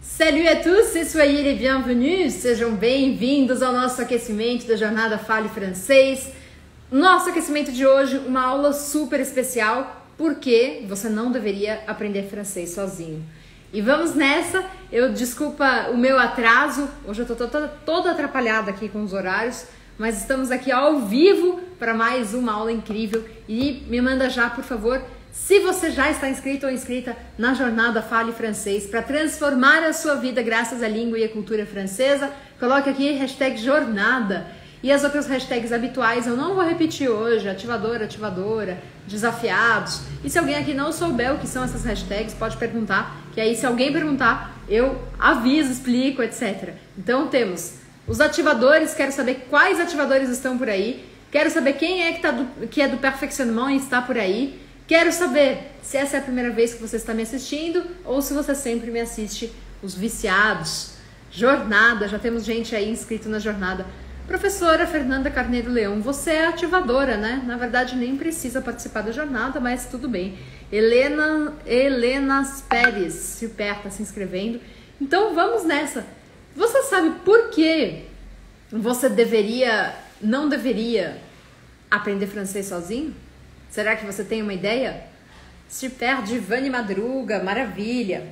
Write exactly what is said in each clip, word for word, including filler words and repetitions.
Salut à tous e soyez les bienvenus, sejam bem-vindos ao nosso aquecimento da jornada Fale Francês. Nosso aquecimento de hoje, uma aula super especial, porque você não deveria aprender francês sozinho. E vamos nessa, eu desculpa o meu atraso, hoje eu tô toda, toda atrapalhada aqui com os horários, mas estamos aqui ao vivo para mais uma aula incrível e me manda já, por favor, se você já está inscrito ou inscrita na jornada Fale Francês para transformar a sua vida graças à língua e à cultura francesa, coloque aqui hashtag jornada e as outras hashtags habituais eu não vou repetir hoje, ativadora, ativadora, desafiados. E se alguém aqui não souber o que são essas hashtags, pode perguntar, que aí se alguém perguntar, eu aviso, explico, etcétera. Então temos os ativadores, quero saber quais ativadores estão por aí, quero saber quem é que, tá do, que é do perfeccionnement e está por aí. Quero saber se essa é a primeira vez que você está me assistindo ou se você sempre me assiste os viciados. Jornada, já temos gente aí inscrito na jornada. Professora Fernanda Carneiro Leão, você é ativadora, né? Na verdade nem precisa participar da jornada, mas tudo bem. Helena, Helena Pérez, super, tá se inscrevendo. Então vamos nessa. Você sabe por que você deveria, não deveria aprender francês sozinho? Será que você tem uma ideia? Super, Divane Madruga, maravilha!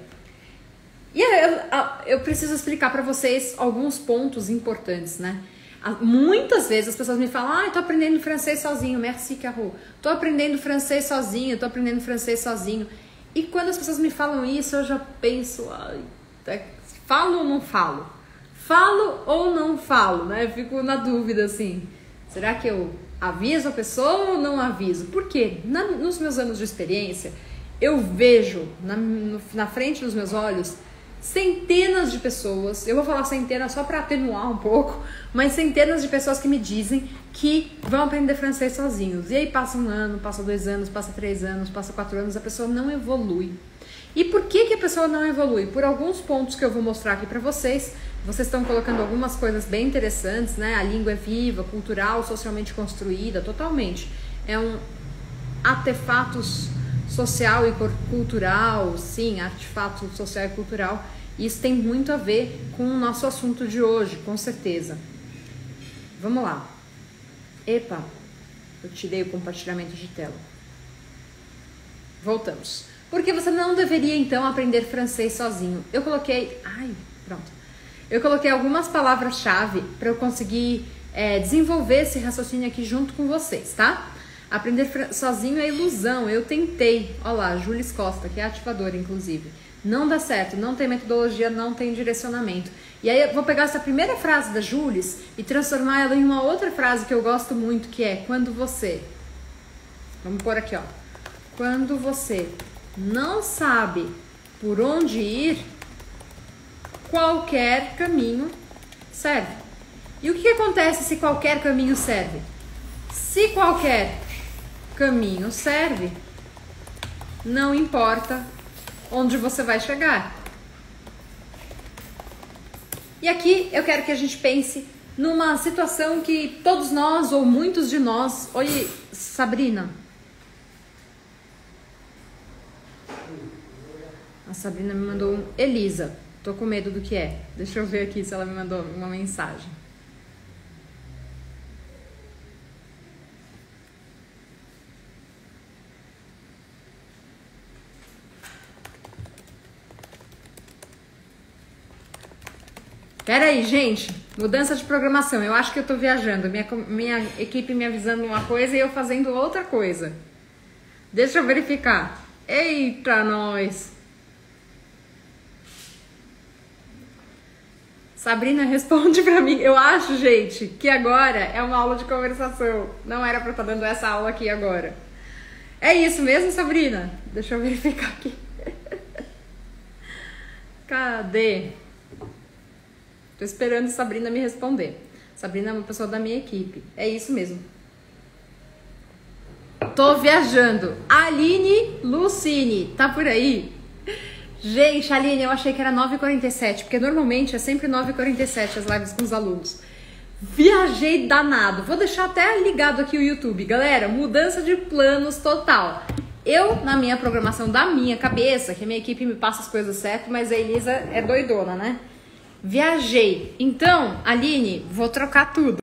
E eu, eu preciso explicar para vocês alguns pontos importantes, né? Muitas vezes as pessoas me falam, ah, eu tô aprendendo francês sozinho, merci Caro, tô aprendendo francês sozinho, tô aprendendo francês sozinho. E quando as pessoas me falam isso, eu já penso, ai, falo ou não falo? Falo ou não falo, né? Eu fico na dúvida, assim, será que eu aviso a pessoa ou não aviso? Por quê? Na, nos meus anos de experiência, eu vejo na, no, na frente dos meus olhos centenas de pessoas, eu vou falar centenas só para atenuar um pouco, mas centenas de pessoas que me dizem que vão aprender francês sozinhos. E aí passa um ano, passa dois anos, passa três anos, passa quatro anos, a pessoa não evolui. E por que que a pessoa não evolui? Por alguns pontos que eu vou mostrar aqui para vocês. Vocês estão colocando algumas coisas bem interessantes, né? A língua é viva, cultural, socialmente construída, totalmente. É um artefato social e cultural, sim, artefato social e cultural. Isso tem muito a ver com o nosso assunto de hoje, com certeza. Vamos lá. Epa, eu tirei o compartilhamento de tela. Voltamos. Porque você não deveria, então, aprender francês sozinho. Eu coloquei... Ai, pronto. Eu coloquei algumas palavras-chave para eu conseguir é, desenvolver esse raciocínio aqui junto com vocês, tá? Aprender sozinho é ilusão. Eu tentei. Olha lá, Jules Costa, que é ativadora, inclusive. Não dá certo, não tem metodologia, não tem direcionamento. E aí eu vou pegar essa primeira frase da Jules e transformar ela em uma outra frase que eu gosto muito, que é quando você... Vamos pôr aqui, ó. Quando você não sabe por onde ir, qualquer caminho serve. E o que, que acontece se qualquer caminho serve? Se qualquer caminho serve, não importa onde você vai chegar. E aqui eu quero que a gente pense numa situação que todos nós, ou muitos de nós... Oi, Sabrina. A Sabrina me mandou um... Elisa. Tô com medo do que é. Deixa eu ver aqui se ela me mandou uma mensagem. Pera aí, gente. Mudança de programação. Eu acho que eu tô viajando. Minha, minha equipe me avisando uma coisa e eu fazendo outra coisa. Deixa eu verificar. Eita, nós! Sabrina, responde pra mim. Eu acho, gente, que agora é uma aula de conversação. Não era pra estar dando essa aula aqui agora. É isso mesmo, Sabrina? Deixa eu verificar aqui. Cadê? Tô esperando a Sabrina me responder. Sabrina é uma pessoa da minha equipe. É isso mesmo. Tô viajando. Aline Lucine, tá por aí? Gente, Aline, eu achei que era nove e quarenta e sete, porque normalmente é sempre nove e quarenta e sete as lives com os alunos. Viajei danado. Vou deixar até ligado aqui o YouTube. Galera, mudança de planos total. Eu, na minha programação da minha cabeça, que a minha equipe me passa as coisas certas, mas a Elisa é doidona, né? Viajei. Então, Aline, vou trocar tudo.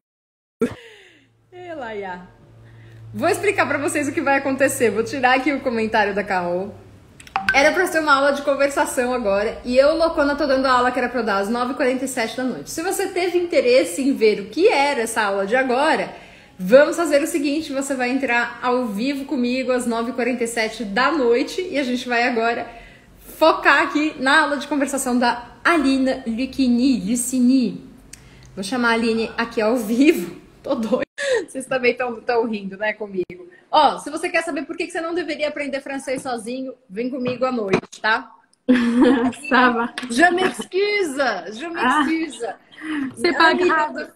Elaia. Vou explicar pra vocês o que vai acontecer. Vou tirar aqui o comentário da Carol. Era pra ser uma aula de conversação agora. E eu, loucona, tô dando a aula que era pra eu dar às nove e quarenta e sete da noite. Se você teve interesse em ver o que era essa aula de agora, vamos fazer o seguinte. Você vai entrar ao vivo comigo às nove e quarenta e sete da noite. E a gente vai agora focar aqui na aula de conversação da Alina Lucchini. Lucchini. Vou chamar a Aline aqui ao vivo. Tô doida. Vocês também estão rindo, né, comigo. Ó, se você quer saber por que você não deveria aprender francês sozinho, vem comigo à noite, tá? Ça va. Je m'excuse, je m'excuse. Ah, c'est pas grave.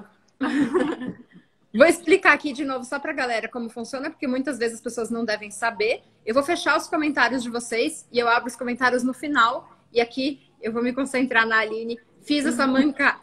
Vou explicar aqui de novo só pra galera como funciona, porque muitas vezes as pessoas não devem saber. Eu vou fechar os comentários de vocês e eu abro os comentários no final. E aqui eu vou me concentrar na Aline. Fiz essa manca...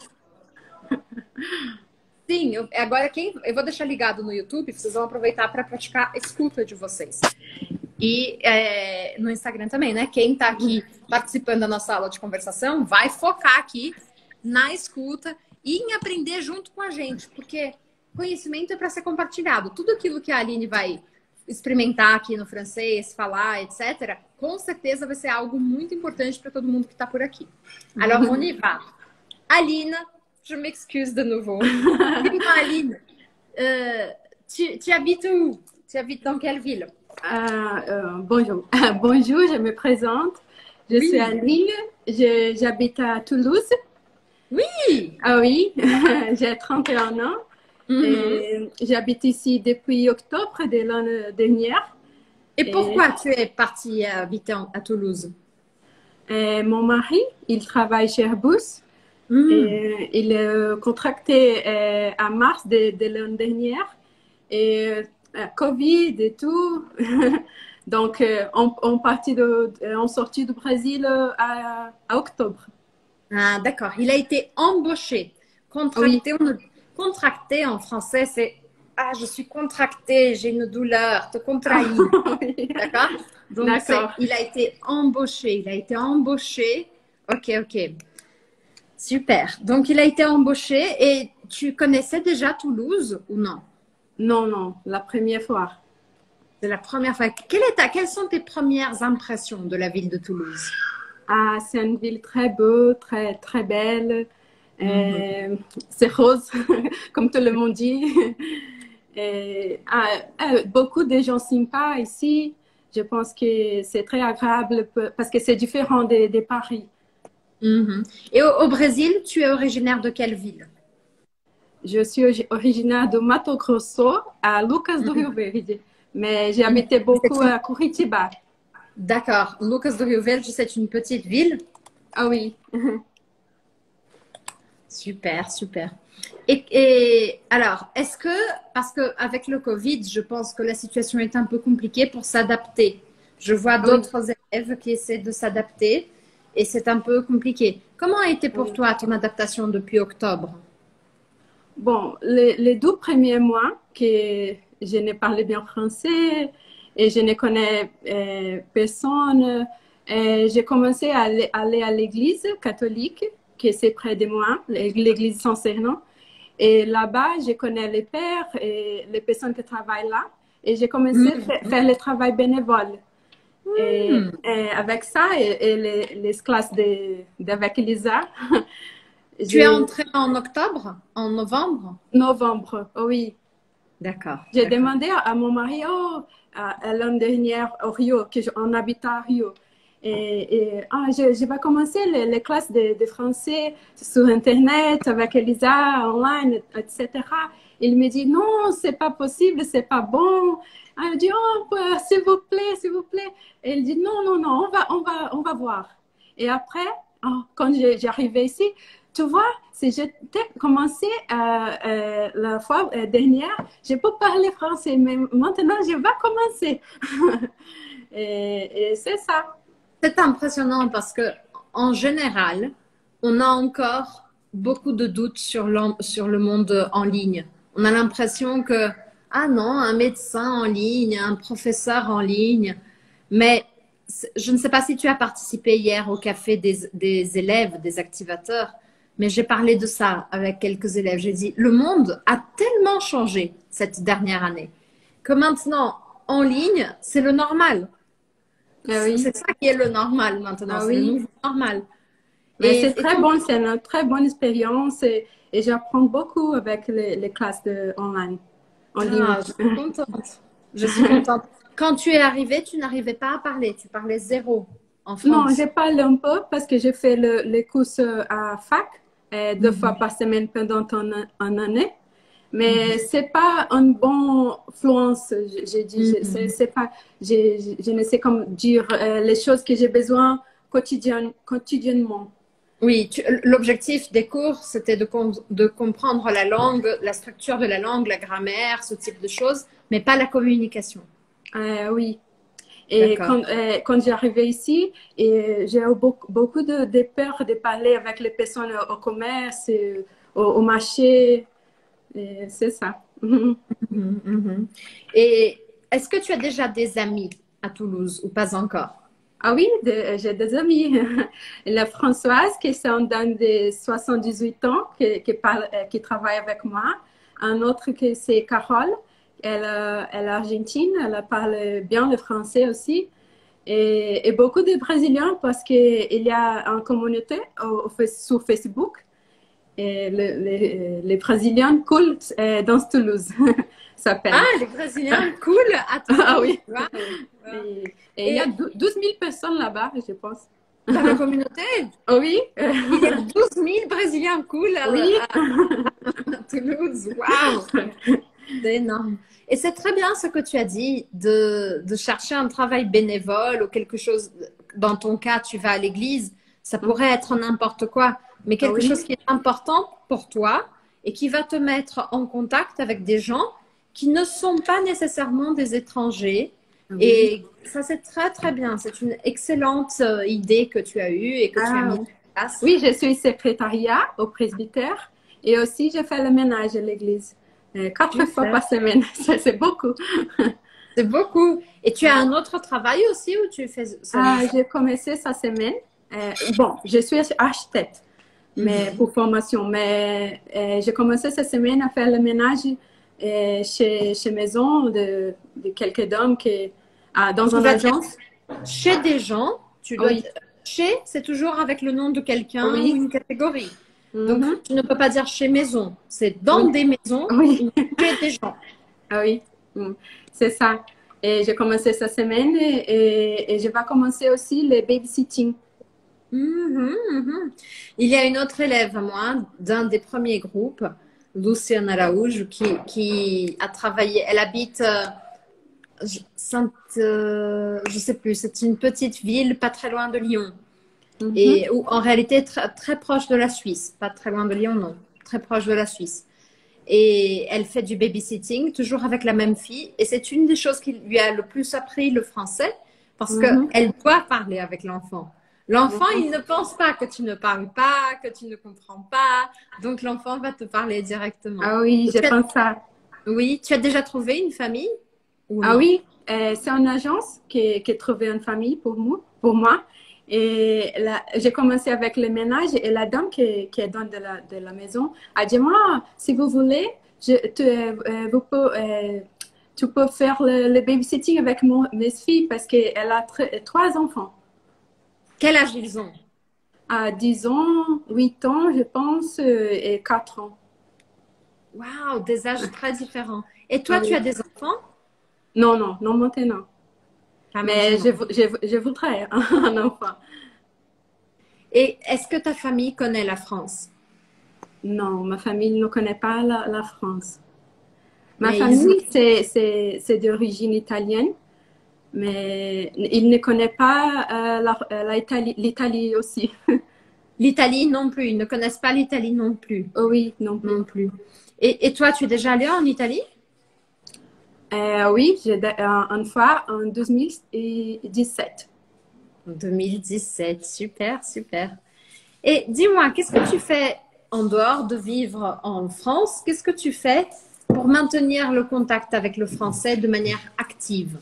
Sim, eu, agora quem, eu vou deixar ligado no YouTube, vocês vão aproveitar para praticar a escuta de vocês. E é, no Instagram também, né? Quem tá aqui participando da nossa aula de conversação vai focar aqui na escuta e em aprender junto com a gente, porque conhecimento é para ser compartilhado. Tudo aquilo que a Aline vai experimentar aqui no francês, falar, etcétera, com certeza vai ser algo muito importante para todo mundo que está por aqui. Alors, on y va. Alina, je m'excuse de nouveau. Dis-moi, Aline, euh, tu, tu habites où? Tu habites dans quelle ville? Euh, euh, bonjour. Bonjour, je me présente. Je Oui. suis Aline. Je- J'habite à Toulouse. Oui. Ah oui, j'ai trente et un ans. Mhm. Et j'habite ici depuis octobre de l'année dernière. Et pourquoi tu es partie habiter en- à Toulouse? Et mon mari, il travaille chez Airbus. Mhm. Et il est contracté euh, en mars de, de l'année dernière. Et euh, Covid et tout. Donc, euh, on, on, partit de, on sortit du Brésil à, à octobre. Ah, d'accord. Il a été embauché. Contracté, on- contracté en français, c'est ah, je suis contracté, j'ai une douleur, te contrais. D'accord? Donc, D'accord. c'est- il a été embauché. Il a été embauché. Ok, ok. Super. Donc, il a été embauché et tu connaissais déjà Toulouse ou non? Non, non, la première fois. C'est la première fois. Quelle est ta- quelles sont tes premières impressions de la ville de Toulouse? Ah, c'est une ville très beau, très, très belle. Euh, c'est rose, comme tout le monde dit. Et, ah, ah, beaucoup de gens sympas ici. Je pense que c'est très agréable pe- parce que c'est différent de, de Paris. Mhm. Et au, au Brésil, tu es originaire de quelle ville? Je suis origi- originaire de Mato Grosso, à Lucas do Rio Verde. Mais j'ai habité beaucoup à Curitiba. D'accord. Lucas do Rio Verde, c'est une petite ville. Ah oui. Super, super. Et, et alors, est-ce que, parce qu'avec le Covid, je pense que la situation est un peu compliquée pour s'adapter. Je vois Oui. d'autres élèves qui essaient de s'adapter et c'est un peu compliqué. Comment a été pour Oui. toi ton adaptation depuis octobre? Bon, les, les deux premiers mois que je ne parlais bien français et je ne connais euh, personne, euh, j'ai commencé à aller, aller à l'église catholique qui c'est près de moi, l'église Saint-Sernin. Et là-bas, je connais les pères et les personnes qui travaillent là. Et j'ai commencé à faire, faire le travail bénévole. Et, et avec ça, et, et les, les classes de, d'avec Elisa, Tu j'ai- es entrée en octobre? En novembre? novembre, oui. D'accord. J'ai d'accord. demandé à, à mon mari, oh, à, à l'année dernière au Rio, que je- on habite à Rio. Et, et ah, je, je vais commencer les, les classes de, de français sur Internet avec Elisa, online, et cetera. Il me dit, non, c'est pas possible, c'est pas bon. Ah, je dis, oh, bah, s'il vous plaît, s'il vous plaît. Et il dit, non, non, non, on va, on va, on va voir. Et après, ah, quand j'ai- j'arrivais ici, tu vois, si j'ai commencé euh, euh, la fois euh, dernière, je peux parler français, mais maintenant, je vais commencer. et et c'est ça. C'est impressionnant parce que, en général, on a encore beaucoup de doutes sur, l'en- sur le monde en ligne. On a l'impression que, ah non, un médecin en ligne, un professeur en ligne. Mais je ne sais pas si tu as participé hier au café des, des élèves, des activateurs, mais j'ai parlé de ça avec quelques élèves. J'ai dit, le monde a tellement changé cette dernière année que maintenant, en ligne, c'est le normal. Ah oui. C'est ça qui est le normal maintenant, Ah c'est oui. le nouveau normal. Mais Et, c'est et très quand- bon, c'est une très bonne expérience et, et j'apprends beaucoup avec les, les classes de, online, en ligne. Ah, je suis contente. Je suis contente. Quand tu es arrivée, tu n'arrivais pas à parler, tu parlais zéro en Non, France. je parle un peu parce que j'ai fait le, les cours à fac euh, deux fois par semaine pendant un, un année. Mais c'est pas une bonne fluence. J'ai dit, je, c'est, c'est pas, je, je, je ne sais comment dire euh, les choses que j'ai besoin quotidien, quotidiennement. Oui, tu- l'objectif des cours, c'était de, com- de comprendre la langue, la structure de la langue, la grammaire, ce type de choses, mais pas la communication. Euh, oui. Et D'accord. quand, euh, quand j'arrivais ici, et j'ai eu beaucoup, beaucoup de, de peur de parler avec les personnes au commerce, et au, au marché. Et c'est ça. Mhm, mhm. Et est-ce que tu as déjà des amis à Toulouse ou pas encore? Ah oui, de- j'ai des amis. La Françoise, qui sont dans des soixante-dix-huit ans, qui, qui, parle, euh, qui travaille avec moi. Un autre, qui c'est Carole. Elle, euh, elle est argentine, elle parle bien le français aussi. Et, et beaucoup de Brésiliens parce qu'il y a une communauté au, au, sur Facebook. Et le, les, les Brésiliens cool euh, dans Toulouse, Ah, s'appelle. les Brésiliens, cool, à Toulouse. Ah oui. Wow. Et, et il y a Et douze mille personnes là-bas, je pense. dans la communauté, Ah oui. il y a douze mille Brésiliens cool à, Oui. à- à Toulouse. Waouh, c'est énorme. Et c'est très bien ce que tu as dit de, de chercher un travail bénévole ou quelque chose. Dans ton cas, tu vas à l'église, ça pourrait être n'importe quoi, mais Ah quelque oui. chose qui est important pour toi et qui va te mettre en contact avec des gens qui ne sont pas nécessairement des étrangers. Ah oui. Et ça, c'est très, très bien. C'est une excellente euh, idée que tu as eue et que tu as Ah, mise en place. oui, je suis secrétariat au presbytère et aussi je fais le ménage à l'église. Euh, quatre Super. fois par semaine, ça c'est beaucoup. C'est beaucoup. Et tu as un autre travail aussi ou tu fais seulement Ah, ça? j'ai commencé cette semaine. Euh, bon, je suis architecte mais, pour formation, mais euh, j'ai commencé cette semaine à faire le ménage euh, chez, chez Maison de, de quelques dames qui, ah, dans Tu une vas dire agence. chez des gens, tu dois Oui. dire chez, c'est toujours avec le nom de quelqu'un Oui. ou une catégorie. Mhm. Donc, tu ne peux pas dire chez maison. C'est dans Oui. des maisons Oui. ou chez des gens. Ah oui, mm, c'est ça. Et j'ai commencé cette semaine et, et, et je vais commencer aussi le babysitting. Mhm, mhm. Il y a une autre élève à moi d'un des premiers groupes, Luciane Araújo, qui, qui a travaillé. Elle habite euh, je- Sainte, euh, je sais plus, c'est une petite ville pas très loin de Lyon. Mhm. Et ou en réalité très, très proche de la Suisse, pas très loin de Lyon, non, très proche de la Suisse. Et elle fait du babysitting, toujours avec la même fille. Et c'est une des choses qui lui a le plus appris le français, parce Mhm. qu'elle doit parler avec l'enfant. L'enfant, Mhm. il ne pense pas que tu ne parles pas, que tu ne comprends pas. Donc l'enfant va te parler directement. Ah oui, je Tu as- pense ça. Oui, tu as déjà trouvé une famille ou Ah non? oui, euh, c'est une agence qui, qui a trouvé une famille pour moi. Pour moi. Et là, j'ai commencé avec le ménage et la dame qui, qui est dans de la, de la maison a dit, moi, si vous voulez, je, tu, euh, vous peux, euh, tu peux faire le, le babysitting avec mon, mes filles parce qu'elle a tr- trois enfants. Quel âge ils ont? À dix ans, huit ans, je pense, euh, et quatre ans. Waouh, des âges très différents. Et toi, Ah tu oui. as des enfants? Non, non, non maintenant. Pas Mais je, maintenant. vou- je, je voudrais un enfant. Et est-ce que ta famille connaît la France? Non, ma famille ne connaît pas la, la France. Ma Mais ils ont- famille, c'est, c'est, c'est d'origine italienne, mais ils ne connaissent pas euh, la, euh, la Italie, l'Italie aussi. L'Italie non plus. Ils ne connaissent pas l'Italie non plus. Oh oui, non plus. Non plus. Et, et toi, tu es déjà allé en Italie? Euh, oui, j'ai de- euh, une fois en deux mille dix-sept. En deux mille dix-sept. Super, super. Et dis-moi, qu'est-ce que tu fais en dehors de vivre en France? Qu'est-ce que tu fais pour pour maintenir le contact avec le français de manière active?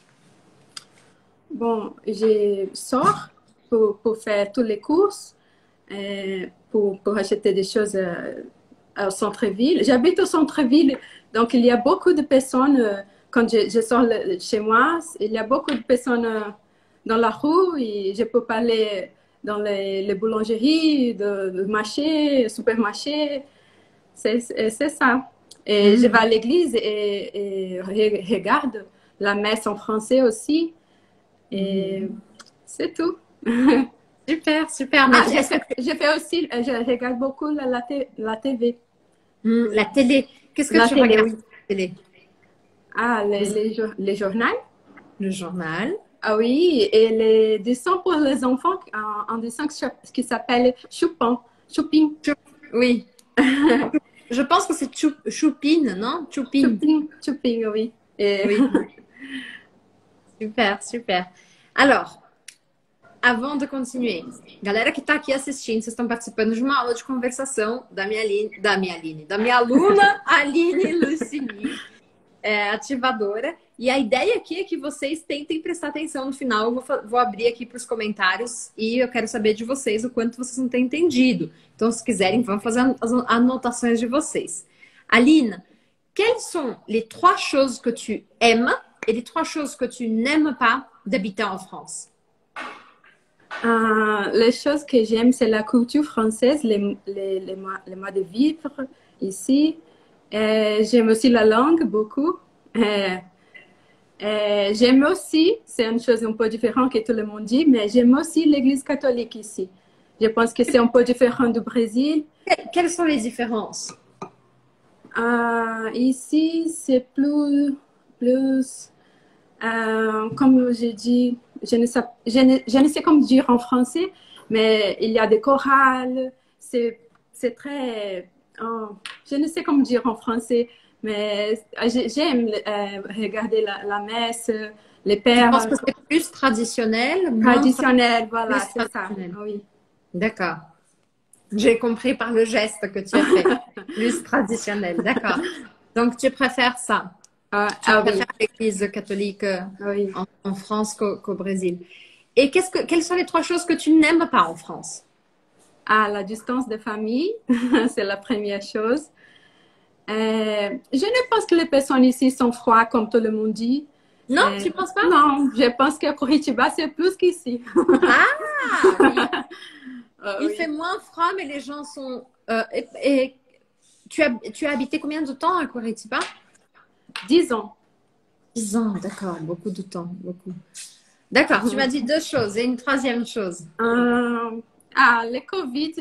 Bon, je sors pour, pour faire toutes les courses, euh, pour, pour acheter des choses euh, au centre-ville. J'habite au centre-ville, donc il y a beaucoup de personnes, euh, quand je, je sors de chez moi, il y a beaucoup de personnes euh, dans la rue et je peux parler dans les, les boulangeries, de, de marchés, supermarchés. C'est c'est ça. Et Mhm. je vais à l'église et, et re- regarde la messe en français aussi. Et c'est tout. Super, super. Mais Ah, j'ai est-ce que fait, j'ai fait aussi, euh, je regarde beaucoup la, la, té- la T V. Hmm, la télé, qu'est-ce que La tu télé, regardes oui. sur la télé? Ah, les, les, jour- les journaux. Le journal. Ah oui, et les dessins pour les enfants, un, un dessin qui s'app- qui s'appelle Chupin. Chupin. Chou- Oui. Je pense que c'est Chou- Choupine, non? Choupine. Chupin, Chupin, oui. Et, Oui. Super, super. Alors, avant de continuer, galera que está aqui assistindo, vocês estão participando de uma aula de conversação da minha Aline, da minha Aline, da minha aluna Aline Lucini, é, ativadora. E a ideia aqui é que vocês tentem prestar atenção no final. Eu vou, fa- vou abrir aqui para os comentários e eu quero saber de vocês o quanto vocês não têm entendido. Então, se quiserem, vão fazer an- as anotações de vocês. Aline, quelles sont les trois choses que tu aimes et les trois choses que tu n'aimes pas d'habiter en France? euh, les choses que j'aime, c'est la culture française, les, les, les, mois, les mois de vivre ici. Euh, j'aime aussi la langue beaucoup. Euh, euh, j'aime aussi, c'est une chose un peu différente que tout le monde dit, mais j'aime aussi l'église catholique ici. Je pense que c'est un peu différent du Brésil. Que- Quelles sont les différences? Euh, ici, c'est plus, plus euh, comme j'ai dit, je ne, sais, je, ne, je ne sais comment dire en français, mais il y a des chorales, c'est c'est très, oh, je ne sais comment dire en français, mais j'ai- j'aime euh, regarder la, la messe, les Tu pères penses que c'est plus traditionnel, moins traditionnels, voilà, plus c'est ça. traditionnel. Oui. D'accord. J'ai compris par le geste que tu as fait. Plus traditionnel, d'accord. Donc, tu préfères ça. Ah, Tu ah oui, préfères l'église catholique euh, oui. en, en France qu'au qu'au Brésil. Et qu'est-ce que, quelles sont les trois choses que tu n'aimes pas en France? À la distance de famille, c'est la première chose. Euh, je ne pense que les personnes ici sont froides, comme tout le monde dit. Non, Euh, tu penses pas? Non, je pense que Curitiba, c'est plus qu'ici. Ah, oui. Euh, Il oui. fait moins froid, mais les gens sont... euh, et, et tu, as, tu as habité combien de temps à Curitiba? dix ans. dix ans, d'accord. Beaucoup de temps, beaucoup. D'accord, tu m'as dit deux choses et une troisième chose. Euh, ah, le Covid.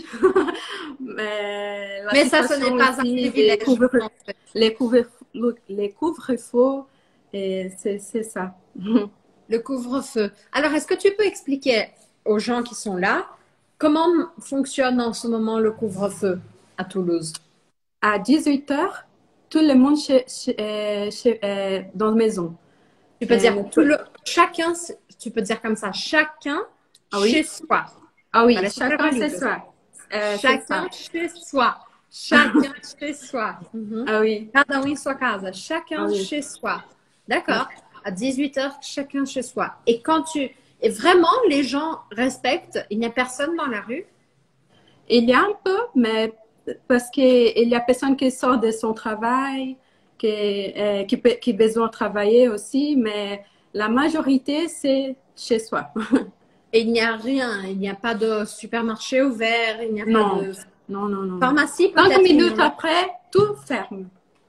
Mais la Mais ça, ce situation n'est pas un aussi, privilège. les couvre- je pense. les couvre- les couvre-feux, et c'est c'est ça. Le couvre-feu. Alors, est-ce que tu peux expliquer aux gens qui sont là comment fonctionne en ce moment le couvre-feu à Toulouse? À dix-huit heures, tout le monde chez, chez, euh, chez- euh, dans la maison. Tu peux Euh, dire tout le, chacun, tu peux dire comme ça, chacun Ah oui? chez soi. Ah oui, Voilà, chacun c'est c'est ça. ça. Euh, c'est Chacun ça. chez soi. Chacun chez soi. Mhm. Ah oui. Cada um em sua casa. Chacun Ah oui. chez soi. D'accord? À dix-huit heures, chacun chez soi. Et quand tu... Et vraiment, les gens respectent. Il n'y a personne dans la rue. Il y a un peu, mais parce qu'il y a personne qui sort de son travail, qui, euh, qui, peut- qui a besoin de travailler aussi, mais la majorité, c'est chez soi. Et il n'y a rien. Il n'y a pas de supermarché ouvert. Il n'y a Non. pas de Non, non, non. pharmacie. Cinq peut-être, minutes mais- après, tout ferme.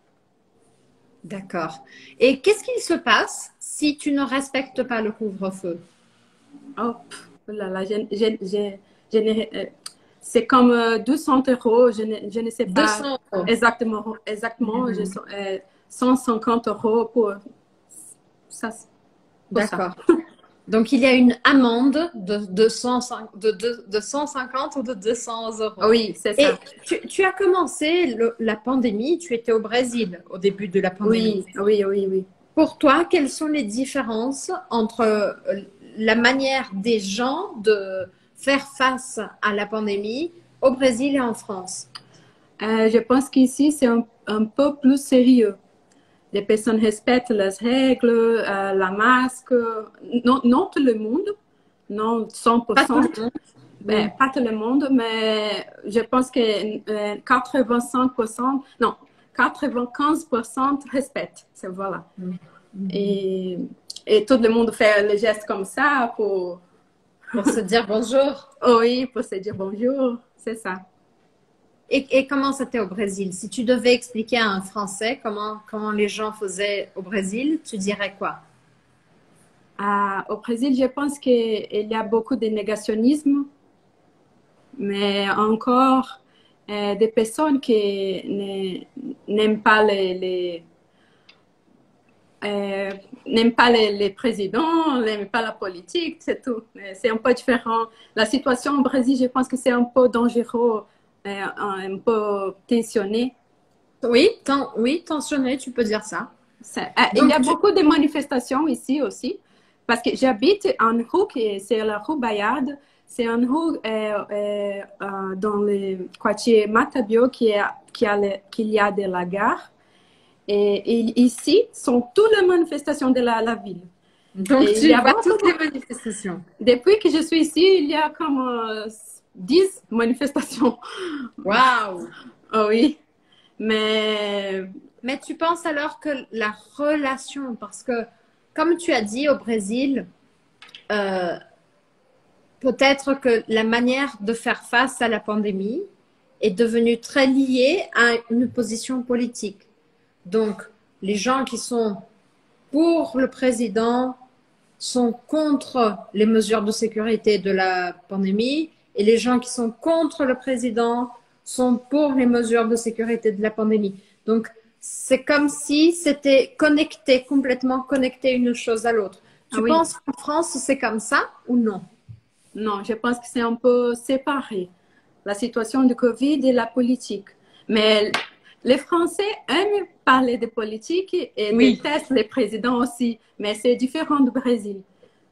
D'accord. Et qu'est-ce qu'il se passe si tu ne respectes pas le couvre-feu? Oh, pff, oh là là, je, je- je- je n'ai- euh, c'est comme euh, deux cents euros, je ne, je ne sais pas deux cents euros. exactement, exactement Mhm. je, euh, cent cinquante euros pour ça. pour ça. D'accord. Donc, il y a une amende de, de, cent cinquante de, de, de cent cinquante ou de deux cents euros. Oui, c'est Et ça. tu, tu as commencé le- la pandémie, tu étais au Brésil au début de la pandémie. Oui, oui, oui, oui. Pour toi, quelles sont les différences entre euh, la manière des gens de faire face à la pandémie au Brésil et en France? Euh, je pense qu'ici, c'est un, un peu plus sérieux. les personnes respectent les règles, euh, la masque. Non, non tout le monde, non cent pour cent. Pas tout le monde. Ben, Mm. pas tout le monde, mais je pense que euh, quatre-vingt-cinq pour cent, non, quatre-vingt-quinze pour cent respectent. C'est voilà. Mm. Et, et tout le monde fait le geste comme ça pour, Pour se dire bonjour. oh oui, pour se dire bonjour, c'est ça. Et, et comment c'était au Brésil? Si tu devais expliquer à un Français comment, comment les gens faisaient au Brésil, tu dirais quoi? Ah, au Brésil, je pense qu'il y a beaucoup de négationnisme, mais encore euh, des personnes qui ne- n'aiment pas les, les euh, n'aiment pas les, les présidents, n'aiment pas la politique, c'est tout. Mais c'est un peu différent. La situation au Brésil, je pense que c'est un peu dangereux, euh, un peu tensionné. Oui, ten- oui, tensionné, tu peux dire ça. Ça- ah, il y Donc, a tu- beaucoup de manifestations ici aussi, parce que j'habite en rue, qui c'est la rue Bayard. C'est une rue euh, euh, euh, dans le quartier Matabio qui, est, qui a le- qu'il y a de la gare. Et, et ici sont toutes les manifestations de la, la ville. donc Et il tu y a vas à beaucoup toutes les manifestations. Depuis que je suis ici, il y a comme euh, dix manifestations. Waouh! Oh oui, mais Mais tu penses alors que la relation, parce que comme tu as dit au Brésil, euh, peut-être que la manière de faire face à la pandémie est devenue très liée à une position politique. Donc, les gens qui sont pour le président sont contre les mesures de sécurité de la pandémie et les gens qui sont contre le président sont pour les mesures de sécurité de la pandémie. Donc, c'est comme si c'était connecté, complètement connecté une chose à l'autre. Tu ah oui, penses qu'en France, c'est comme ça ou non? non, je pense que c'est un peu séparé, la situation du Covid et la politique. Mais les Français aiment parler de politique et Oui. détestent les présidents aussi, mais c'est différent du Brésil.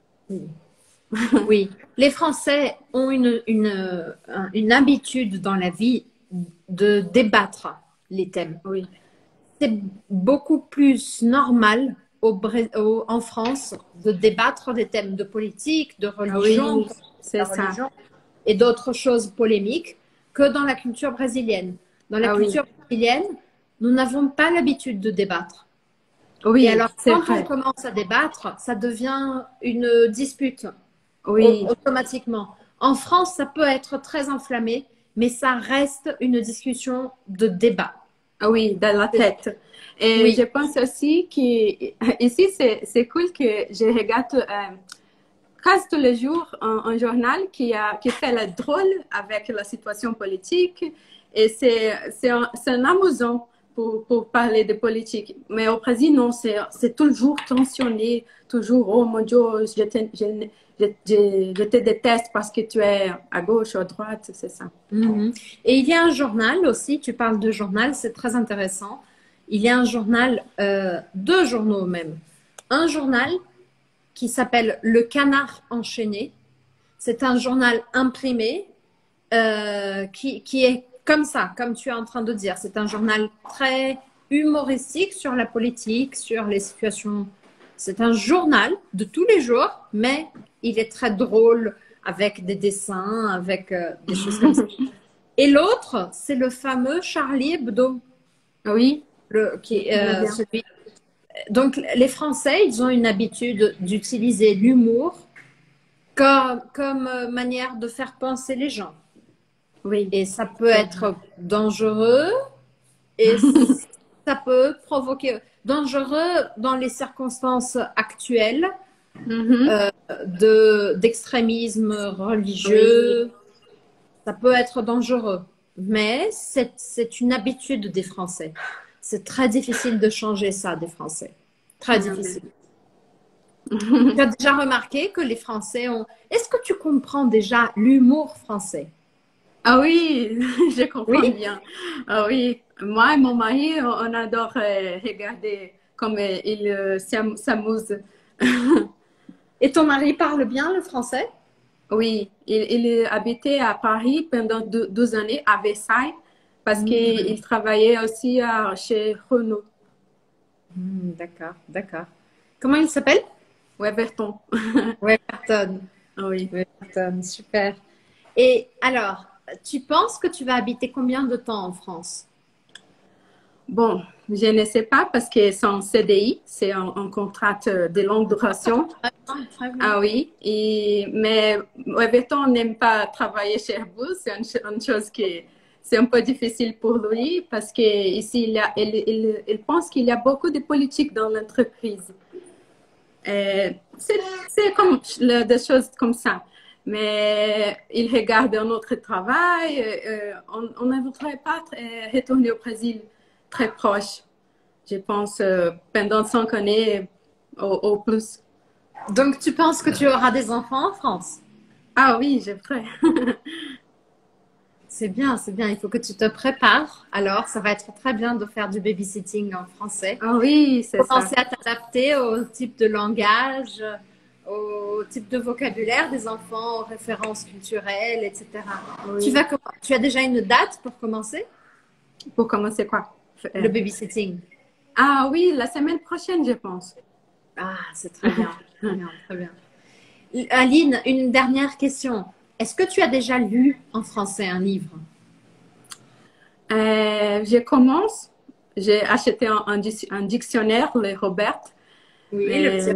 Oui, les Français ont une, une, une habitude dans la vie de débattre les thèmes. Oui, C'est beaucoup plus normal au, Bré- au- en France de débattre des thèmes de politique, de ah oui, religion, c'est la ça. religion et d'autres choses polémiques que dans la culture brésilienne. Dans la Ah oui, culture brésilienne, nous n'avons pas l'habitude de débattre. oui, Et alors, c'est quand on vrai. commence à débattre, ça devient une dispute Oui, au- automatiquement. En France, ça peut être très enflammé, mais ça reste une discussion de débat. ah oui, dans la tête. Et Oui. je pense aussi qu'ici, c'est c'est cool que je regarde euh, presque tous les jours un, un journal qui, a, qui fait le drôle avec la situation politique. Et c'est c'est un, c'est un amusant pour, pour parler de politique. Mais au Brésil, non, c'est c'est toujours tensionné, toujours, oh mon Dieu, je te, je, je, je, je te déteste parce que tu es à gauche ou à droite, c'est ça. Mhm. Et il y a un journal aussi, tu parles de journal, c'est très intéressant. Il y a un journal, euh, deux journaux même. Un journal qui s'appelle Le Canard enchaîné. C'est un journal imprimé euh, qui, qui est comme ça, comme tu es en train de dire. C'est un journal très humoristique sur la politique, sur les situations. C'est un journal de tous les jours, mais il est très drôle avec des dessins, avec euh, des choses comme ça. Et l'autre, c'est le fameux Charlie Hebdo, Oui, le, qui, je euh, veux bien. celui. Donc, les Français, ils ont une habitude d'utiliser l'humour comme, comme euh, manière de faire penser les gens. Oui, Et ça peut être dangereux et ça peut provoquer dangereux dans les circonstances actuelles Mhm. euh, de d'extrémisme religieux. Ça peut être dangereux, mais c'est c'est une habitude des Français. C'est très difficile de changer ça des Français. Très difficile. Tu as déjà remarqué que les Français ont. Est-ce que tu comprends déjà l'humour français? Ah oui, je comprends Oui. bien. Ah oui, moi et mon mari, on adore euh, regarder comme euh, il euh, s'am- s'amuse. Et ton mari parle bien le français? Oui, il, il habitait à Paris pendant deux, douze années, à Versailles, parce Mhm. qu'il travaillait aussi à- chez Renault. Hmm, d'accord, d'accord. Comment il s'appelle? O Everton. Everton. Oui. Everton, super. Et alors, tu penses que tu vas habiter combien de temps en France? Bon, je ne sais pas parce que c'est en C D I, c'est un, un contrat de longue duration. Ah, très bien. Ah oui, et, mais Everton n'aime pas travailler chez Airbus, c'est une, une chose qui c'est un peu difficile pour lui parce que ici il, a, il, il, il pense qu'il y a beaucoup de politique dans l'entreprise. C'est comme le, des choses comme ça. Mais il regarde un autre travail. Euh, on, on ne voudrait pas euh, retourner au Brésil très proche, je pense, euh, pendant cinq années au, au plus. Donc, tu penses que tu auras des enfants en France? Ah oui, j'aimerais. C'est bien, c'est bien. Il faut que tu te prépares. Alors, ça va être très bien de faire du babysitting en français. Ah oui, c'est ça. Commencer à t'adapter au type de langage, au type de vocabulaire des enfants, aux références culturelles, et cetera. Oui. Tu vas, tu as déjà une date pour commencer? Pour commencer quoi? Le babysitting. Ah oui, la semaine prochaine, je pense. Ah, c'est très bien. Très bien, très bien. Aline, une dernière question. Est-ce que tu as déjà lu en français un livre? Euh, je commence. J'ai acheté un, un, un dictionnaire, le Robert. Oui, mais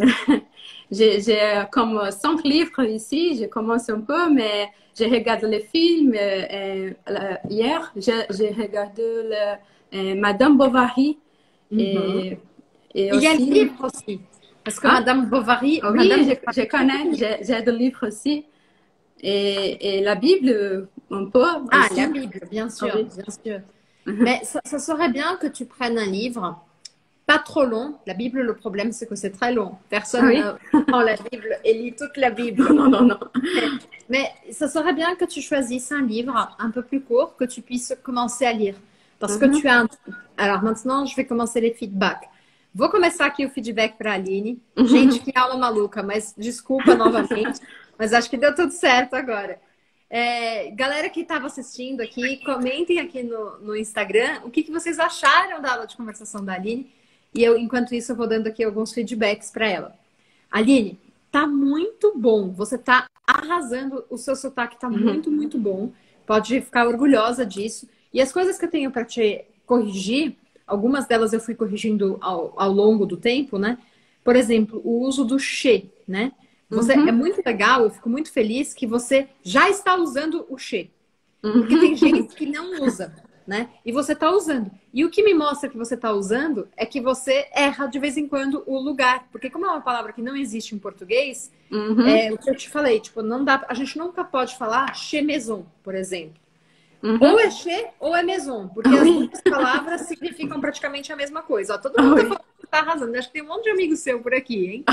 j'ai comme cinq livres ici. Je commence un peu, mais je regarde les films. Euh, euh, hier, j'ai regardé le, euh, Madame Bovary. Mm-hmm. et, et Il aussi... y a le livre aussi. Parce que ah, Madame Bovary... Oui, Madame je, je connais. J'ai des livres aussi. Et, et la Bible, un peu. Ah, aussi. la Bible, bien sûr, oui. bien sûr. Mais ça, ça serait bien que tu prennes un livre, pas trop long. La Bible, le problème, c'est que c'est très long. Personne oui. ne prend la Bible et lit toute la Bible. Non, non, non. Mais, mais ça serait bien que tu choisisses un livre un peu plus court, que tu puisses commencer à lire. Parce que mm-hmm. tu as... Alors maintenant, je vais commencer les feedbacks. Vou começar aqui o feedback para a Aline. Uhum. Gente, que aula maluca, mas desculpa novamente. Mas acho que deu tudo certo agora. É, galera que estava assistindo aqui, comentem aqui no, no Instagram o que, que vocês acharam da aula de conversação da Aline. E eu, enquanto isso, eu vou dando aqui alguns feedbacks para ela. Aline, tá muito bom. Você tá arrasando. O seu sotaque tá uhum. muito, muito bom. Pode ficar orgulhosa disso. E as coisas que eu tenho para te corrigir, algumas delas eu fui corrigindo ao, ao longo do tempo, né? Por exemplo, o uso do che, né? Você, uhum. É muito legal, eu fico muito feliz que você já está usando o che. Uhum. Porque tem gente que não usa, né? E você está usando. E o que me mostra que você está usando é que você erra de vez em quando o lugar. Porque como é uma palavra que não existe em português, uhum. é o que eu te falei, tipo, não dá, a gente nunca pode falar che maison, por exemplo. Uhum. Ou é che ou é maison, porque as duas palavras significam praticamente a mesma coisa. Ó, todo mundo tá, falando que tá arrasando. Acho que tem um monte de amigo seu por aqui, hein?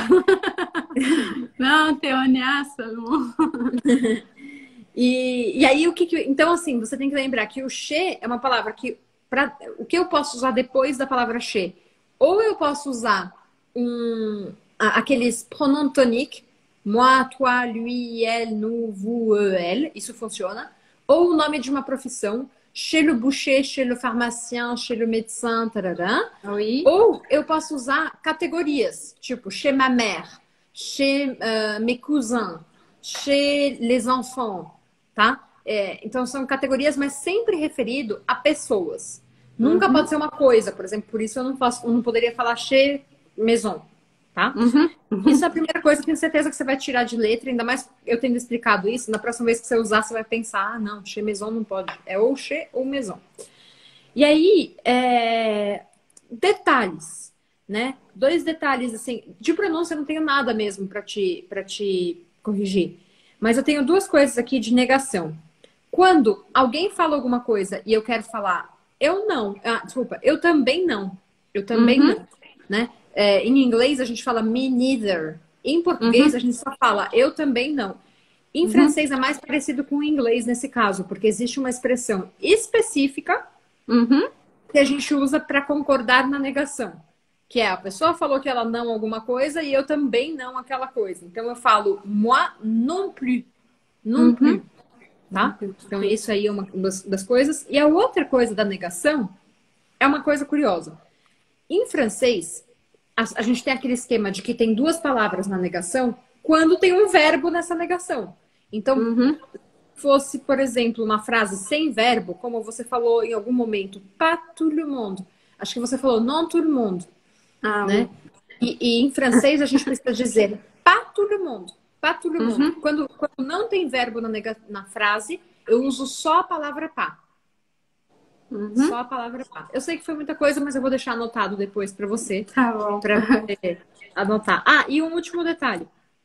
Não, tem ameaça, não. E, e aí, o que, que... Então, assim, você tem que lembrar que o che é uma palavra que... Pra, o que eu posso usar depois da palavra che? Ou eu posso usar um, aqueles pronoms toniques, moi, toi, lui, elle, nous, vous, eux, elle. Isso funciona. Ou o nome de uma profissão, chez le boucher, chez le pharmacien, chez le médecin, tarará. Oui. Ou eu posso usar categorias, tipo chez ma mère, chez uh, mes cousins, chez les enfants, tá? É, então são categorias, mas sempre referido a pessoas. Uhum. Nunca pode ser uma coisa, por exemplo, por isso eu não, posso, eu não poderia falar chez maison. Tá? Uhum, uhum. Isso é a primeira coisa, tenho certeza que você vai tirar de letra, ainda mais eu tendo explicado isso, na próxima vez que você usar, você vai pensar, ah, não, chez maison não pode, é ou chez ou maison. E aí, é... detalhes, né? Dois detalhes, assim, de pronúncia eu não tenho nada mesmo para te, para te corrigir, mas eu tenho duas coisas aqui de negação. Quando alguém fala alguma coisa e eu quero falar, eu não, ah, desculpa, eu também não, eu também uhum. não, né? É, em inglês a gente fala me neither. Em português uhum. a gente só fala eu também não. Em uhum. francês é mais parecido com o inglês nesse caso, porque existe uma expressão específica uhum. que a gente usa para concordar na negação. Que é a pessoa falou que ela não alguma coisa e eu também não aquela coisa. Então eu falo moi non plus. Non uhum. plus. Tá? Então isso aí é uma das, das coisas. E a outra coisa da negação é uma coisa curiosa. Em francês, a, a gente tem aquele esquema de que tem duas palavras na negação quando tem um verbo nessa negação. Então, Uhum. fosse, por exemplo, uma frase sem verbo, como você falou em algum momento, pas tout le monde. Acho que você falou non tout le monde, Ah, né? E, e em francês a gente precisa dizer pas tout le monde, pas tout le monde. Uhum. Quando, quando não tem verbo na, nega, na frase, eu uso só a palavra pas. Uhum. Só a palavra pas. Eu sei que foi muita coisa, mas eu vou deixar anotado depois para você, Tá bom. para você anotar. Ah, e um último detalhe.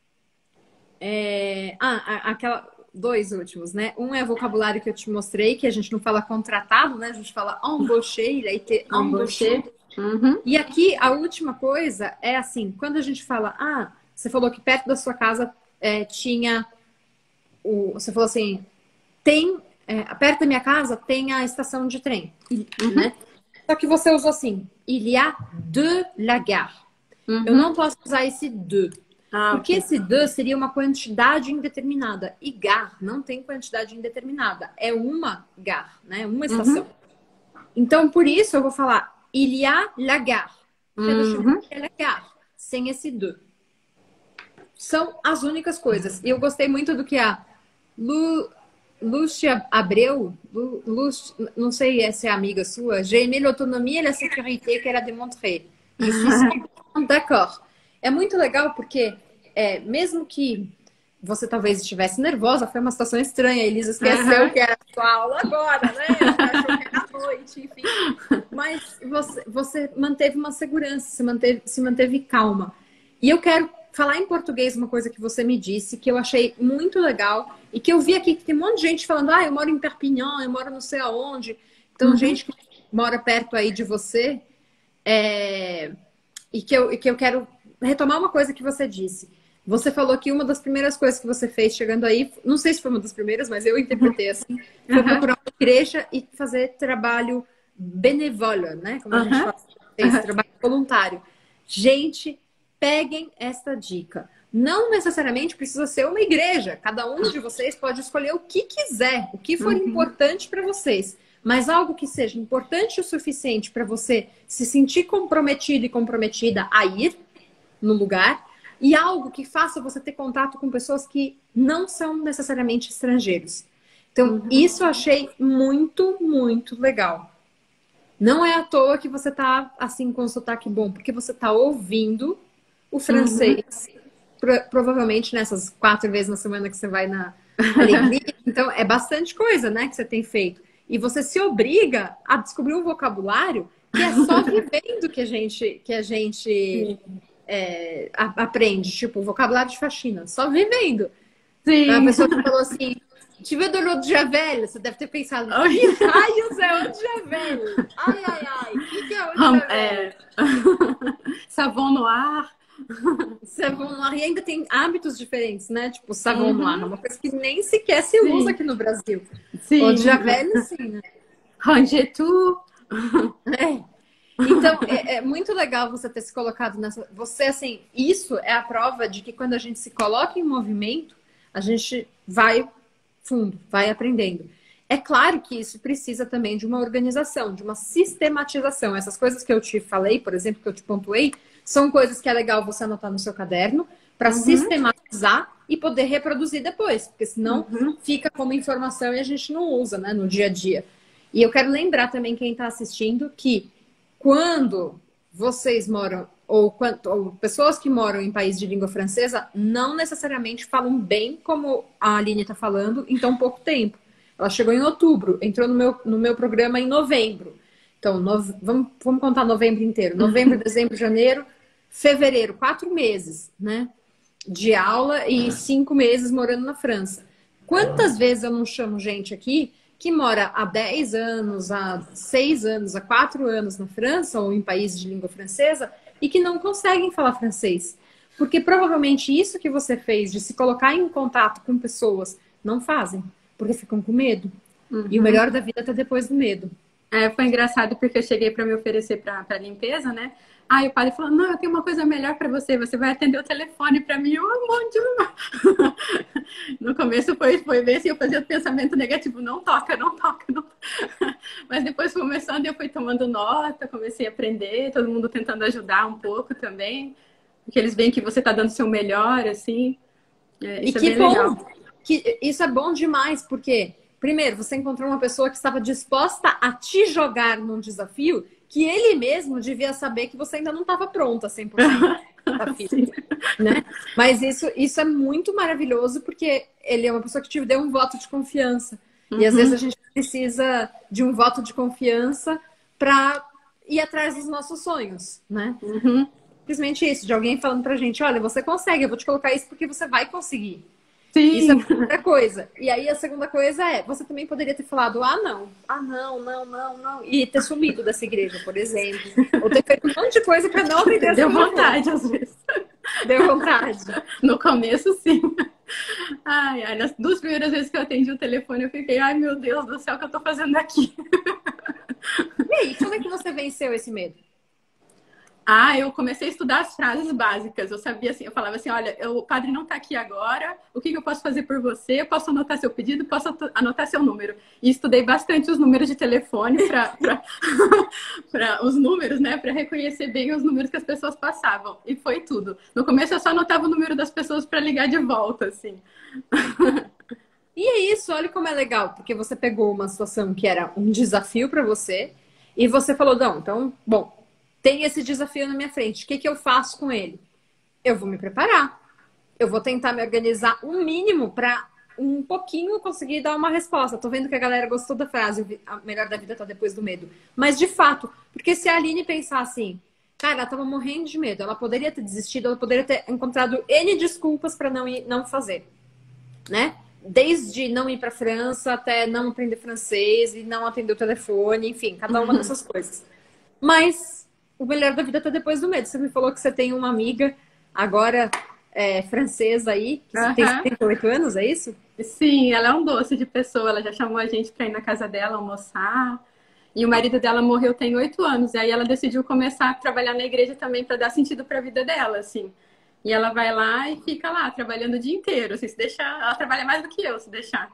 É... Ah, a- aquela... Dois últimos, né? Um é o vocabulário que eu te mostrei, que a gente não fala contratado, né? A gente fala embauché, il a été embauché. Uhum. E aqui, a última coisa é assim, quando a gente fala, ah, você falou que perto da sua casa é, tinha o... Você falou assim, tem... É, perto da minha casa tem a estação de trem, Uhum. né? Só que você usou assim, il y a de la gare. Uhum. Eu não posso usar esse de. Ah, Porque ok. esse de seria uma quantidade indeterminada. E gare não tem quantidade indeterminada. É uma gare, né? Uma estação. Então, por isso, eu vou falar il y a la gare. Uhum. La gare. Sem esse de. São as únicas coisas. E eu gostei muito do que a Lu, Lúcia Abreu, Lu, Lu, não sei se é amiga sua, j'ai aimé l'autonomie et la sécurité qu'elle a démontré. Je suis cem por cento d'accord. É muito legal porque, é, mesmo que você talvez estivesse nervosa, foi uma situação estranha, a Elisa esqueceu Uhum. que era a sua aula agora, né? Achou que era à noite, enfim. Mas você, você manteve uma segurança, se manteve, se manteve calma. E eu quero falar em português uma coisa que você me disse, que eu achei muito legal, e que eu vi aqui que tem um monte de gente falando, ah, eu moro em Perpignan, eu moro não sei aonde. Então, Uhum. gente que mora perto aí de você, é... e, que eu, e que eu quero retomar uma coisa que você disse. Você falou que uma das primeiras coisas que você fez chegando aí, não sei se foi uma das primeiras, mas eu interpretei assim, foi procurar uma igreja e fazer trabalho benévole, né? Como a gente Uhum. fala, esse trabalho voluntário. Gente, peguem esta dica. Não necessariamente precisa ser uma igreja. Cada um de vocês pode escolher o que quiser, o que for Uhum. importante para vocês. Mas algo que seja importante o suficiente para você se sentir comprometido e comprometida a ir no lugar, e algo que faça você ter contato com pessoas que não são necessariamente estrangeiros. Então, Uhum. isso eu achei muito, muito legal. Não é à toa que você tá assim com um sotaque bom, porque você tá ouvindo o francês, Uhum. pro, provavelmente nessas quatro vezes na semana que você vai na alegria. Então, é bastante coisa, né, que você tem feito. E você se obriga a descobrir um vocabulário que é só vivendo que a gente, que a gente é, a, aprende. Tipo, vocabulário de faxina, só vivendo. Sim. A pessoa que falou assim, tive de l'eau de Javel, você deve ter pensado, que raios é eau de Javel? Ai, ai, ai, o que, que é eau de Javel? É... Savon noir. Savon noir, e ainda tem hábitos diferentes, né? Tipo, savon Uhum. noir, uma coisa que nem sequer se Sim. usa aqui no Brasil. Sim. Eau de Javel, sim, né? Ranger tout. É. Então, é, é muito legal você ter se colocado nessa... Você, assim, isso é a prova de que quando a gente se coloca em movimento, a gente vai fundo, vai aprendendo. É claro que isso precisa também de uma organização, de uma sistematização. Essas coisas que eu te falei, por exemplo, que eu te pontuei, são coisas que é legal você anotar no seu caderno para Uhum. sistematizar e poder reproduzir depois, porque senão Uhum. fica como informação e a gente não usa, né, no dia a dia. E eu quero lembrar também quem está assistindo que quando vocês moram, ou, quando, ou pessoas que moram em país de língua francesa, não necessariamente falam bem como a Aline está falando em tão pouco tempo. Ela chegou em outubro, entrou no meu, no meu programa em novembro. Então, nove, vamos, vamos contar novembro inteiro. Novembro, dezembro, janeiro, fevereiro, quatro meses, né? De aula e cinco meses morando na França. Quantas vezes eu não chamo gente aqui que mora há dez anos, há seis anos, há quatro anos na França ou em países de língua francesa e que não conseguem falar francês. Porque provavelmente isso que você fez de se colocar em contato com pessoas não fazem, porque ficam com medo. Uhum. E o melhor da vida está depois do medo. É, foi engraçado porque eu cheguei para me oferecer para limpeza, né? Aí o padre falou, não, eu tenho uma coisa melhor para você, você vai atender o telefone para mim. Oh, mon Dieu. No começo foi, foi ver se eu fazia o pensamento negativo, não toca, não toca, não toca. Mas depois começando, eu fui tomando nota, comecei a aprender, todo mundo tentando ajudar um pouco também, porque eles veem que você está dando o seu melhor, assim. É, isso E é que bem bom, legal. que isso é bom demais, porque, primeiro, você encontrou uma pessoa que estava disposta a te jogar num desafio que ele mesmo devia saber que você ainda não estava pronta cem por cento do desafio, Sim. né? Mas isso, isso é muito maravilhoso, porque ele é uma pessoa que te deu um voto de confiança. E às vezes a Uhum. gente precisa de um voto de confiança para ir atrás dos nossos sonhos, né? Uhum. Simplesmente isso, de alguém falando pra gente, olha, você consegue, eu vou te colocar isso porque você vai conseguir. Isso é a Sim. primeira coisa. E aí a segunda coisa é, você também poderia ter falado, ah, não, ah, não, não, não, não. E ter sumido dessa igreja, por exemplo. Ou ter feito um monte de coisa para não atender essa Deu telefone. vontade, às vezes. Deu vontade. No começo, sim. Ai, ai, nas duas primeiras vezes que eu atendi o telefone, eu fiquei, ai, meu Deus do céu, o que eu tô fazendo aqui? E aí, como é que você venceu esse medo? Ah, eu comecei a estudar as frases básicas. Eu sabia assim, eu falava assim, olha, eu, o padre não está aqui agora, o que, que eu posso fazer por você? Eu posso anotar seu pedido, posso anotar seu número. E estudei bastante os números de telefone para os números, né? Para reconhecer bem os números que as pessoas passavam. E foi tudo. No começo eu só anotava o número das pessoas para ligar de volta, assim. E é isso, olha como é legal, porque você pegou uma situação que era um desafio para você e você falou, não, então, bom, tem esse desafio na minha frente, o que, que eu faço com ele? Eu vou me preparar, eu vou tentar me organizar um mínimo para um pouquinho conseguir dar uma resposta. Tô vendo que a galera gostou da frase, a melhor da vida tá depois do medo. Mas de fato, porque se a Aline pensar assim, cara, ela tava morrendo de medo, ela poderia ter desistido, ela poderia ter encontrado N desculpas para não ir, não fazer, né? Desde não ir para França até não aprender francês e não atender o telefone, enfim, cada uma dessas coisas. Mas o melhor da vida tá depois do medo. Você me falou que você tem uma amiga agora é, francesa aí, que Uhum. tem setenta e oito anos, é isso? Sim, ela é um doce de pessoa. Ela já chamou a gente para ir na casa dela almoçar. E o marido dela morreu tem oito anos. E aí ela decidiu começar a trabalhar na igreja também para dar sentido para a vida dela, assim. E ela vai lá e fica lá, trabalhando o dia inteiro. Assim, se deixar, ela trabalha mais do que eu, se deixar.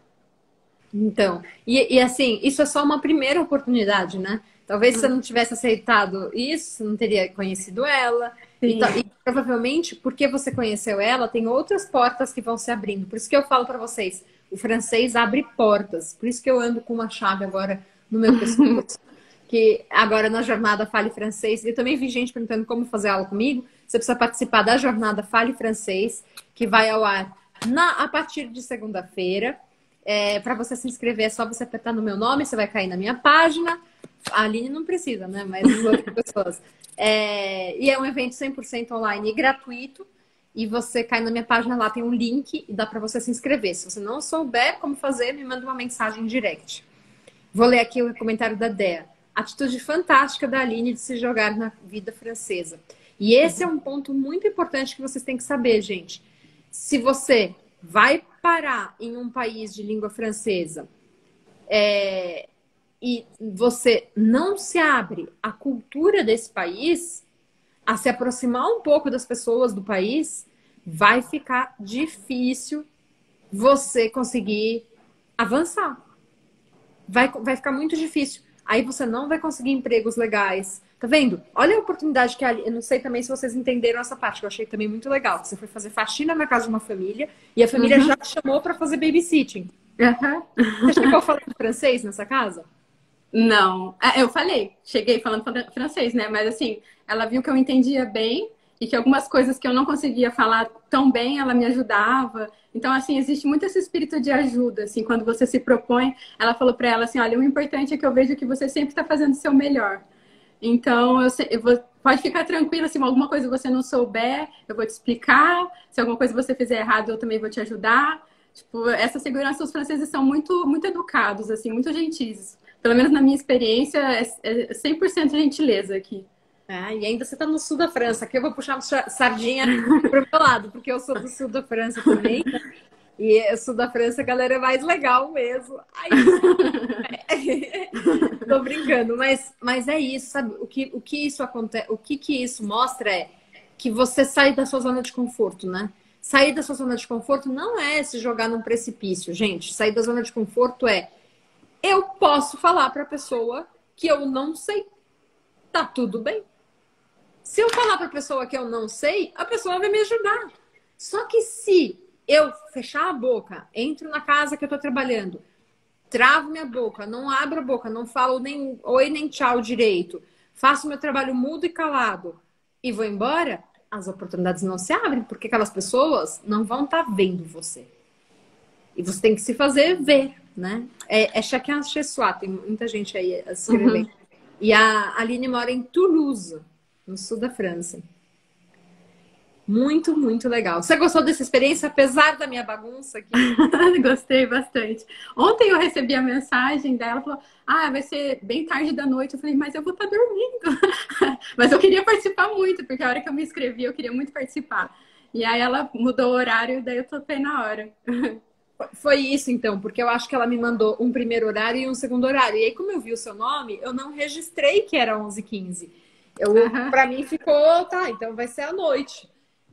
Então, e, e assim, isso é só uma primeira oportunidade, né? Talvez se você não tivesse aceitado isso, você não teria conhecido ela. E, Sim. e provavelmente, porque você conheceu ela, tem outras portas que vão se abrindo. Por isso que eu falo para vocês, o francês abre portas. Por isso que eu ando com uma chave agora no meu pescoço. Que agora na jornada Fale Francês, eu também vi gente perguntando como fazer aula comigo. Você precisa participar da jornada Fale Francês, que vai ao ar na, a partir de segunda-feira. É, para você se inscrever, é só você apertar no meu nome, você vai cair na minha página. A Aline não precisa, né? Mas as outras pessoas. É, e é um evento cem por cento online e gratuito. E você cai na minha página, lá tem um link e dá para você se inscrever. Se você não souber como fazer, me manda uma mensagem direct. Vou ler aqui o comentário da Dea. Atitude fantástica da Aline de se jogar na vida francesa. E esse é um ponto muito importante que vocês têm que saber, gente. Se você vai parar em um país de língua francesa é, e você não se abre à cultura desse país, a se aproximar um pouco das pessoas do país, vai ficar difícil você conseguir avançar. Vai, vai ficar muito difícil. Aí você não vai conseguir empregos legais. Tá vendo? Olha a oportunidade que a Aline... Eu não sei também se vocês entenderam essa parte, que eu achei também muito legal. Você foi fazer faxina na casa de uma família e a família uhum. já te chamou para fazer babysitting. Uhum. Você chegou falando francês nessa casa? Não. Eu falei. Cheguei falando francês, né? Mas assim, ela viu que eu entendia bem e que algumas coisas que eu não conseguia falar tão bem, ela me ajudava. Então, assim, existe muito esse espírito de ajuda, assim, quando você se propõe. Ela falou para ela assim, olha, o importante é que eu vejo que você sempre está fazendo o seu melhor. Então, eu, eu vou, pode ficar tranquila, se alguma coisa você não souber, eu vou te explicar. Se alguma coisa você fizer errado, eu também vou te ajudar. Tipo, essa segurança, os franceses são muito, muito educados, assim, muito gentis. Pelo menos na minha experiência, é, é cem por cento gentileza aqui. Ah, e ainda você tá no sul da França. Aqui eu vou puxar uma sardinha pro meu lado, porque eu sou do sul da França também. E o sul da França, a galera é mais legal mesmo. Ai, tô brincando, mas, mas é isso, sabe? O que, o que isso acontece, o que, que isso mostra é que você sai da sua zona de conforto, né? Sair da sua zona de conforto não é se jogar num precipício, gente. Sair da zona de conforto é eu posso falar para a pessoa que eu não sei. Tá tudo bem. Se eu falar para a pessoa que eu não sei, a pessoa vai me ajudar. Só que se eu fechar a boca, entro na casa que eu tô trabalhando, travo minha boca, não abro a boca, não falo nem oi nem tchau direito, faço meu trabalho mudo e calado e vou embora, as oportunidades não se abrem, porque aquelas pessoas não vão estar vendo você. E você tem que se fazer ver, né? É, é chacun chez soi, tem muita gente aí a escrever. Uhum. E a Aline mora em Toulouse, no sul da França. Muito, muito legal. Você gostou dessa experiência, apesar da minha bagunça aqui? Gostei bastante. Ontem eu recebi a mensagem dela, falou, ah, vai ser bem tarde da noite. Eu falei, mas eu vou estar dormindo. Mas eu queria participar muito, porque a hora que eu me inscrevi, eu queria muito participar. E aí ela mudou o horário, daí eu topei na hora. Foi isso, então, porque eu acho que ela me mandou um primeiro horário e um segundo horário. E aí, como eu vi o seu nome, eu não registrei que era onze e quinze. Eu, uhum. Pra mim ficou, tá, então vai ser à noite.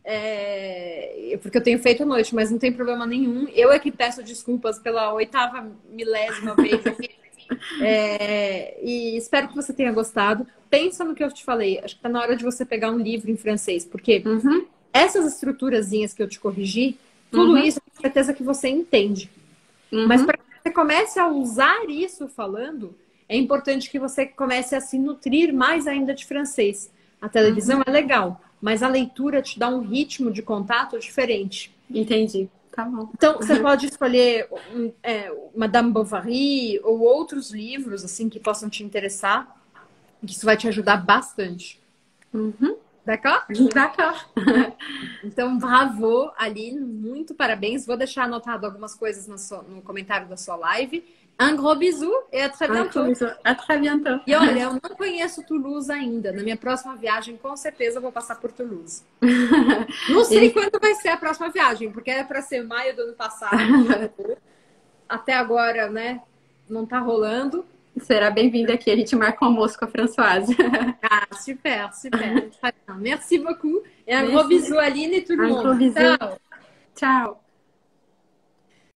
É, porque eu tenho feito à noite, mas não tem problema nenhum. Eu é que peço desculpas pela oitava milésima vez aqui. É, e espero que você tenha gostado. Pensa no que eu te falei. Acho que tá na hora de você pegar um livro em francês, porque uhum. essas estruturazinhas que eu te corrigi, tudo uhum. isso, com certeza que você entende. Uhum. Mas para que você comece a usar isso falando, é importante que você comece a se nutrir mais ainda de francês. A televisão uhum. é legal, mas a leitura te dá um ritmo de contato diferente. Entendi. Tá bom. Então, você pode escolher é, Madame Bovary ou outros livros assim que possam te interessar, que isso vai te ajudar bastante. Uhum. D'accord? D'accord. Então, bravo, Aline, muito parabéns. Vou deixar anotado algumas coisas no, so, no comentário da sua live. Un gros bisou et à très bientôt. À très bientôt. E olha, eu não conheço Toulouse ainda. Na minha próxima viagem, com certeza, eu vou passar por Toulouse. Não sei e... quando vai ser a próxima viagem, porque era para ser maio do ano passado. Até agora, né, não tá rolando. Será bem-vinda aqui. A gente marca um almoço com a Françoise. Ah, super, super. Merci beaucoup. Et un gros bisou, Aline, et tout le monde. Ciao. Ciao.